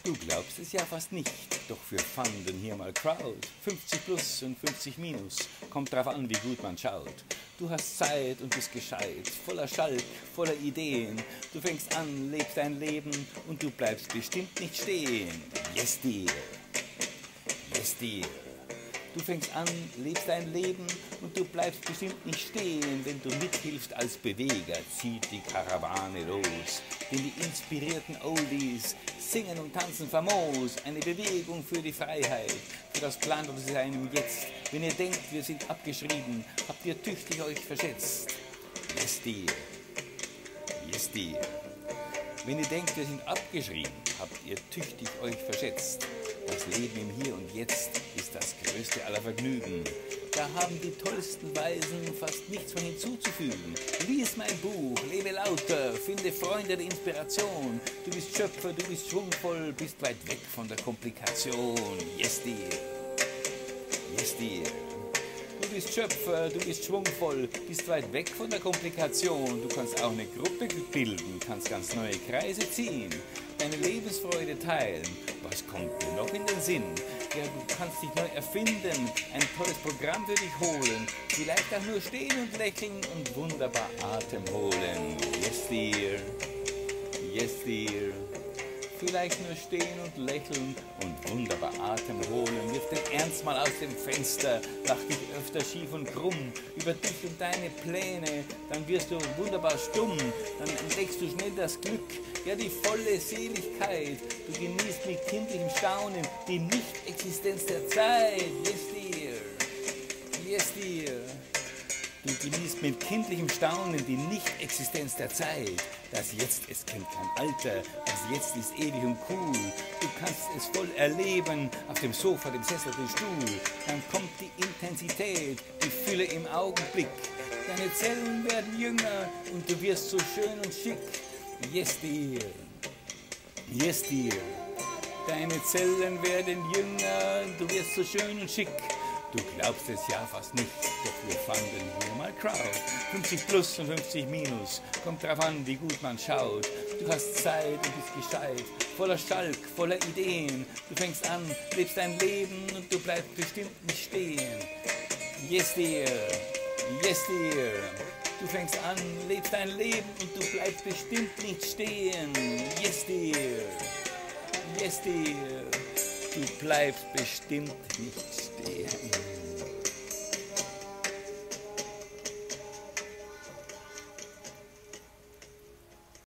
Du glaubst es ja fast nicht, doch wir fanden hier mal Crowd. 50 plus und 50 minus, kommt drauf an, wie gut man schaut. Du hast Zeit und bist gescheit, voller Schalk, voller Ideen. Du fängst an, lebst dein Leben und du bleibst bestimmt nicht stehen. Yes, dear. Yes, dear. Du fängst an, lebst dein Leben und du bleibst bestimmt nicht stehen. Wenn du mithilfst als Beweger, zieht die Karawane los. Denn die inspirierten Oldies singen und tanzen famos. Eine Bewegung für die Freiheit, für das planlose Sein im Jetzt. Wenn ihr denkt, wir sind abgeschrieben, habt ihr tüchtig euch verschätzt. Yes, dear. Yes, dear. Wenn ihr denkt, wir sind abgeschrieben, habt ihr tüchtig euch verschätzt. Das Leben im Hier und Jetzt ist das größte aller Vergnügen. Da haben die tollsten Weisen fast nichts mehr hinzuzufügen. Lies mein Buch, lebe lauter, finde Freunde der Inspiration. Du bist Schöpfer, du bist schwungvoll, bist weit weg von der Komplikation. Yes, dear. Yes, dear. Du bist Schöpfer, du bist schwungvoll, bist weit weg von der Komplikation. Du kannst auch eine Gruppe bilden, kannst ganz neue Kreise ziehen, deine Lebensfreude teilen. Was kommt dir noch in den Sinn? Ja, du kannst dich neu erfinden, ein tolles Programm für dich holen. Vielleicht auch nur stehen und lächeln und wunderbar Atem holen. Yes, dear. Yes, dear. Vielleicht nur stehen und lächeln und wunderbar Atem holen. Wirf den Ernst mal aus dem Fenster, lach dich öfter schief und krumm über dich und deine Pläne, dann wirst du wunderbar stumm, dann entdeckst du schnell das Glück, ja die volle Seligkeit. Du genießt mit kindlichem Staunen die Nicht-Existenz der Zeit. Yes, dear. Yes, dear. Du genießt mit kindlichem Staunen die Nicht-Existenz der Zeit. Das Jetzt, es kennt kein Alter, das Jetzt ist ewig und cool. Du kannst es voll erleben, auf dem Sofa, dem Sessel, dem Stuhl. Dann kommt die Intensität, die Fülle im Augenblick. Deine Zellen werden jünger und du wirst so schön und schick. Yes, dear. Yes, dear. Deine Zellen werden jünger und du wirst so schön und schick. Du glaubst es ja fast nicht, doch wir fanden hier mal Crowd. 50 plus und 50 minus, kommt drauf an, wie gut man schaut. Du hast Zeit und bist gescheit, voller Schalk, voller Ideen. Du fängst an, lebst dein Leben und du bleibst bestimmt nicht stehen. Yes, dear. Yes, dear. Du fängst an, lebst dein Leben und du bleibst bestimmt nicht stehen. Yes, dear. Yes, dear. Du bleibst bestimmt nicht stehen.